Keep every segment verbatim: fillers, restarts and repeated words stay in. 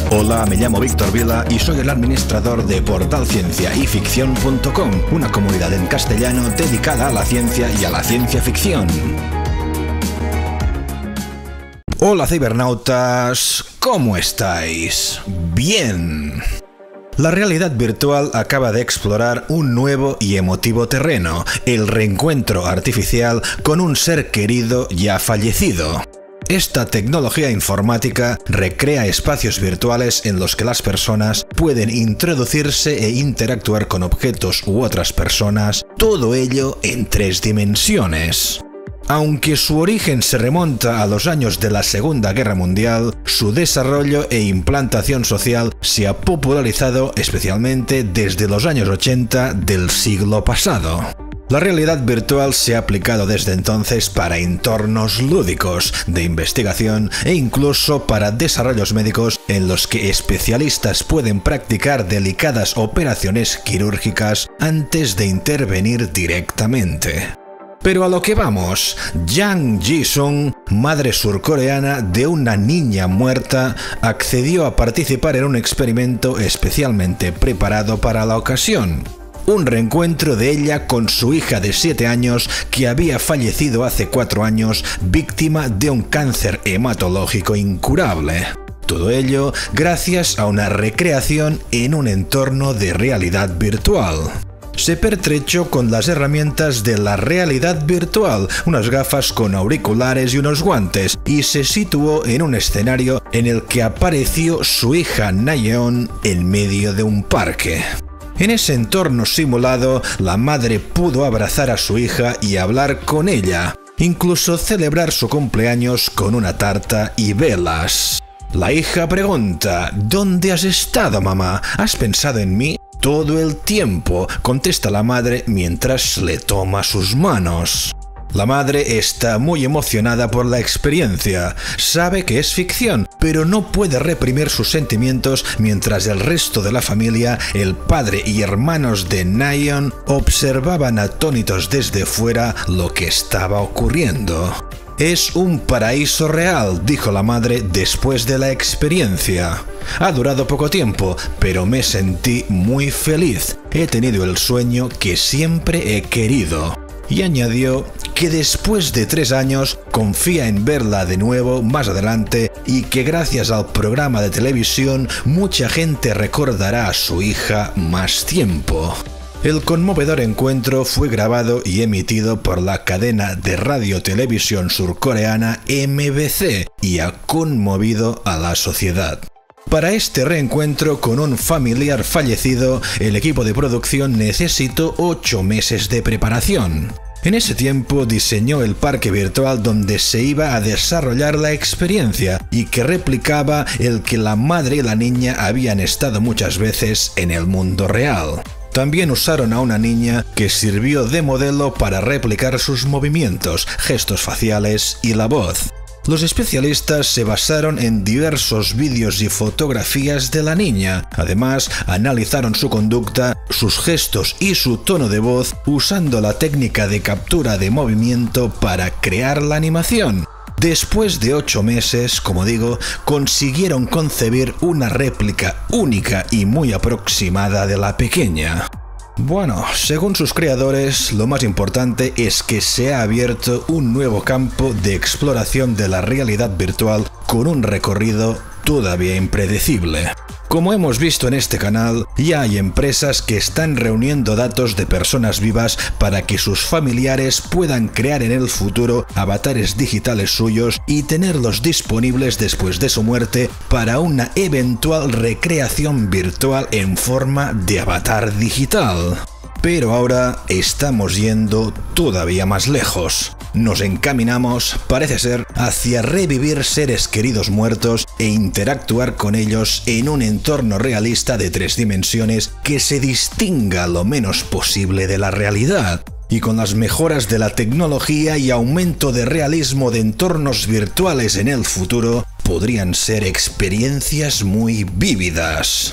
Hola, me llamo Víctor Vila y soy el administrador de portal ciencia y ficción punto com, una comunidad en castellano dedicada a la ciencia y a la ciencia ficción. Hola cibernautas, ¿cómo estáis? Bien. La realidad virtual acaba de explorar un nuevo y emotivo terreno, el reencuentro artificial con un ser querido ya fallecido. Esta tecnología informática recrea espacios virtuales en los que las personas pueden introducirse e interactuar con objetos u otras personas, todo ello en tres dimensiones. Aunque su origen se remonta a los años de la Segunda Guerra Mundial, su desarrollo e implantación social se ha popularizado especialmente desde los años ochenta del siglo pasado. La realidad virtual se ha aplicado desde entonces para entornos lúdicos, de investigación e incluso para desarrollos médicos en los que especialistas pueden practicar delicadas operaciones quirúrgicas antes de intervenir directamente. Pero a lo que vamos, Jang Ji-sung, madre surcoreana de una niña muerta, accedió a participar en un experimento especialmente preparado para la ocasión. Un reencuentro de ella con su hija de siete años que había fallecido hace cuatro años víctima de un cáncer hematológico incurable. Todo ello gracias a una recreación en un entorno de realidad virtual. Se pertrechó con las herramientas de la realidad virtual, unas gafas con auriculares y unos guantes, y se situó en un escenario en el que apareció su hija Nayeon en medio de un parque. En ese entorno simulado, la madre pudo abrazar a su hija y hablar con ella, incluso celebrar su cumpleaños con una tarta y velas. La hija pregunta: ¿dónde has estado, mamá? ¿Has pensado en mí? Todo el tiempo, contesta la madre mientras le toma sus manos. La madre está muy emocionada por la experiencia, sabe que es ficción, pero no puede reprimir sus sentimientos mientras el resto de la familia, el padre y hermanos de Nayeon, observaban atónitos desde fuera lo que estaba ocurriendo. Es un paraíso real, dijo la madre después de la experiencia. Ha durado poco tiempo, pero me sentí muy feliz. He tenido el sueño que siempre he querido. Y añadió que después de tres años confía en verla de nuevo más adelante y que gracias al programa de televisión mucha gente recordará a su hija más tiempo. El conmovedor encuentro fue grabado y emitido por la cadena de radio-televisión surcoreana M B C y ha conmovido a la sociedad. Para este reencuentro con un familiar fallecido, el equipo de producción necesitó ocho meses de preparación. En ese tiempo diseñó el parque virtual donde se iba a desarrollar la experiencia y que replicaba el que la madre y la niña habían estado muchas veces en el mundo real. También usaron a una niña que sirvió de modelo para replicar sus movimientos, gestos faciales y la voz. Los especialistas se basaron en diversos vídeos y fotografías de la niña. Además, analizaron su conducta, sus gestos y su tono de voz usando la técnica de captura de movimiento para crear la animación. Después de ocho meses, como digo, consiguieron concebir una réplica única y muy aproximada de la pequeña. Bueno, según sus creadores, lo más importante es que se ha abierto un nuevo campo de exploración de la realidad virtual con un recorrido todavía impredecible. Como hemos visto en este canal, ya hay empresas que están reuniendo datos de personas vivas para que sus familiares puedan crear en el futuro avatares digitales suyos y tenerlos disponibles después de su muerte para una eventual recreación virtual en forma de avatar digital. Pero ahora estamos yendo todavía más lejos. Nos encaminamos, parece ser, hacia revivir seres queridos muertos e interactuar con ellos en un entorno realista de tres dimensiones que se distinga lo menos posible de la realidad. Y con las mejoras de la tecnología y aumento de realismo de entornos virtuales en el futuro, podrían ser experiencias muy vívidas.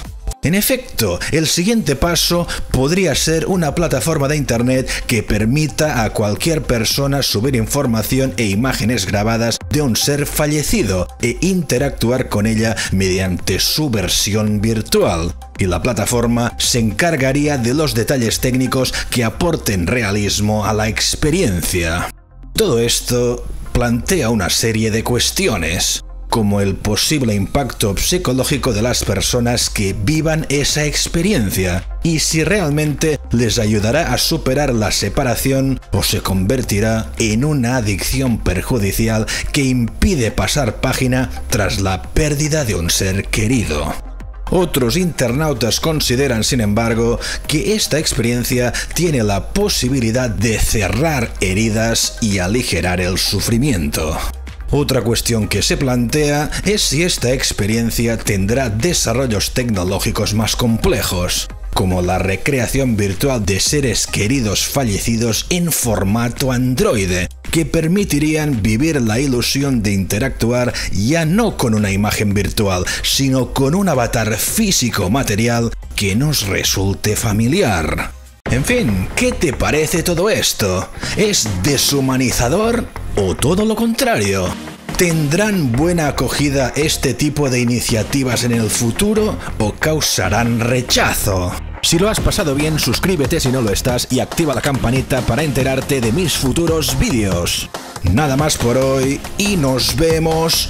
En efecto, el siguiente paso podría ser una plataforma de internet que permita a cualquier persona subir información e imágenes grabadas de un ser fallecido e interactuar con ella mediante su versión virtual. Y la plataforma se encargaría de los detalles técnicos que aporten realismo a la experiencia. Todo esto plantea una serie de cuestiones, como el posible impacto psicológico de las personas que vivan esa experiencia y si realmente les ayudará a superar la separación o se convertirá en una adicción perjudicial que impide pasar página tras la pérdida de un ser querido. Otros internautas consideran, sin embargo, que esta experiencia tiene la posibilidad de cerrar heridas y aligerar el sufrimiento. Otra cuestión que se plantea es si esta experiencia tendrá desarrollos tecnológicos más complejos, como la recreación virtual de seres queridos fallecidos en formato androide, que permitirían vivir la ilusión de interactuar ya no con una imagen virtual, sino con un avatar físico material que nos resulte familiar. En fin, ¿qué te parece todo esto? ¿Es deshumanizador o todo lo contrario? ¿Tendrán buena acogida este tipo de iniciativas en el futuro o causarán rechazo? Si lo has pasado bien, suscríbete si no lo estás y activa la campanita para enterarte de mis futuros vídeos. Nada más por hoy y nos vemos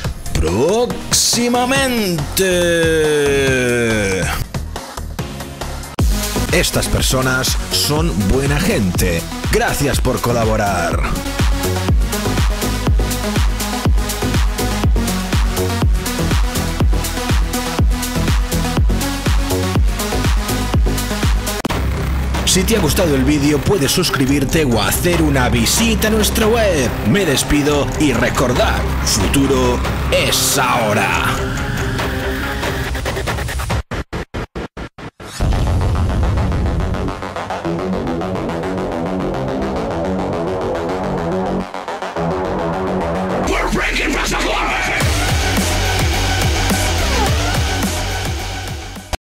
próximamente. Estas personas son buena gente. Gracias por colaborar. Si te ha gustado el vídeo, puedes suscribirte o hacer una visita a nuestra web. Me despido y recordad, futuro es ahora. We're breaking past the floor!